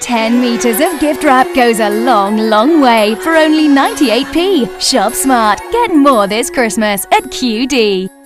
10 meters of gift wrap goes a long, long way for only 98p. Shop smart. Get more this Christmas at QD.